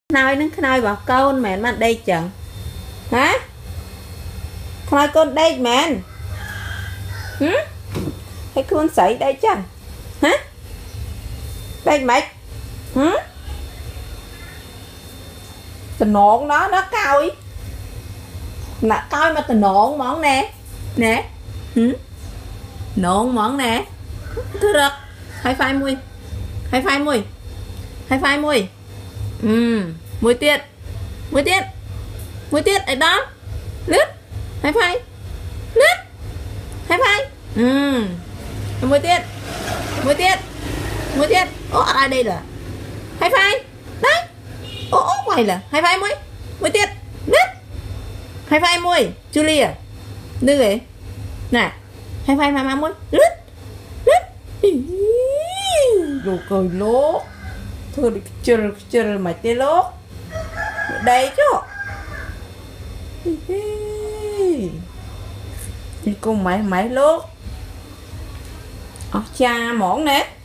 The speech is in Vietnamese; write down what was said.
nói nó nói bảo con mẹ mà đây chẳng hả nói con đây mẹ hay con xảy đây chẳng hả đây mày tình nộn nó cao ý là coi mà tình nộn món nè nộn món nè thứ rực hai phai mùi mùi tiết ở đó lướt hai phai mùi tiết ố ai đây là hai phai đấy ố quay là hai phai mùi tiết lướt hai phai mùi Julia đưa vậy nè hai phai mà mùi lướt rồi cười lố thôi đi chơi mày tê lố đây chứ đi cùng mày lố cha món nè